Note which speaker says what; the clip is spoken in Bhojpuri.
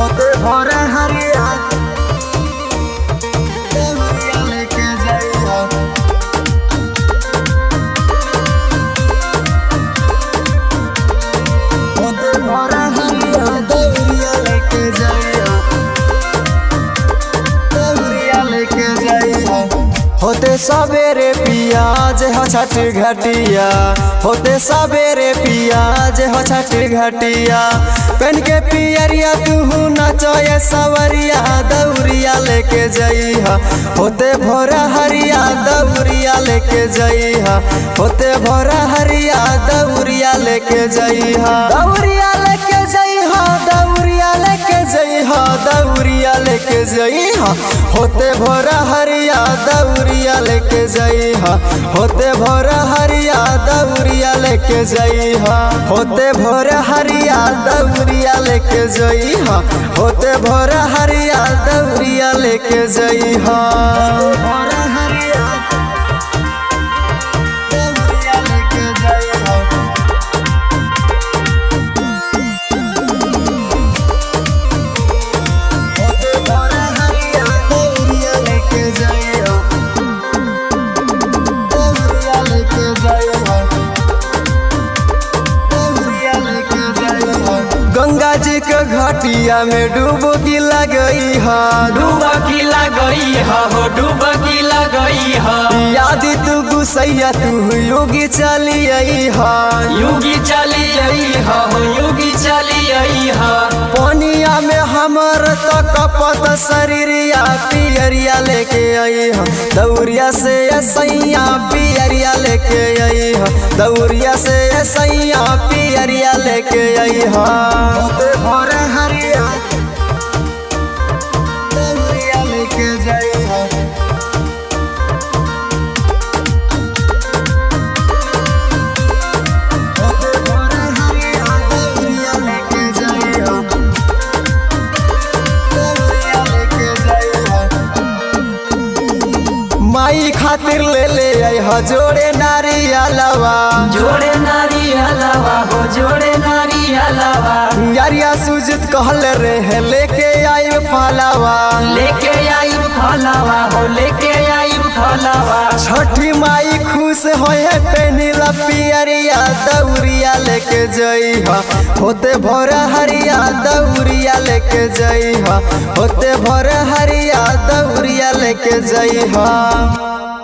Speaker 1: होते भोरे हरिया दौरिया लेके जाइहा। होते भोरे हरिया दौरिया लेके जाइहा, दौरिया लेके जाइहा। होते सवेरे पियाज हो छठ घटिया, होते सवेरे पियाज हो छठ घटिया। पेन के पियरिया तू नचोए सवरिया दौरिया लेके जइहा। होते भोरा हरिया दौरिया लेके जइहा, होते भोरा हरिया दौरिया लेके जइहा। दौरिया लेके जइहा, दौरिया लेके जइहा, दौरिया लेके जइहा। होते भोरा हरिया दौरिया लेके जइहा, होते भोरा हरिया दौरिया लेके जइहा। होते भोरा हरिया दौरिया लेके जइहा, होते भोरा हरिया दौरिया लेके जइहा। भोरा हरिया दौरिया लेके जइहा। होते भोरा हरिया दौरिया लेके जइहा, दौरिया लेके जइहा, दौरिया लेके जइहा। गंगा जी के घाटिया में डुबकी लगई हा,
Speaker 2: डुबकी लगई हा हो, डुबकी लगई हा।
Speaker 1: यादी तू गुसैया तू योगी चली आई हा,
Speaker 2: युगी चली आई हा हो, युगी चली आई हा।
Speaker 1: पानिया में हमर तो कपत शरीरिया पियरिया लेके आई हा। दौरिया से सैया पियरिया लेके आई हा, दौरिया से सैया पियरिया लेके आई हा। होते भोरे हरिया दौरिया लेके जाई हा। होते भोरे हरिया दौरिया लेके जाई हा, दौरिया लेके जाई हा। माई खातिर ले आई हा जोड़े नारियलवा,
Speaker 2: जोड़े नारियलवा हो, जोड़े नारियलवा।
Speaker 1: यारिया सुजित कहल रहे लेके आई फलावा,
Speaker 2: लेके आई फलावा हो, लेके आई फलावा।
Speaker 1: छठी माई खुश होए पेनिला पियरिया दौरिया लेके जइहा। होते भोरा हरिया दौरिया लेके जइहा, होते भोरा हरिया दौरिया लेके जइहा।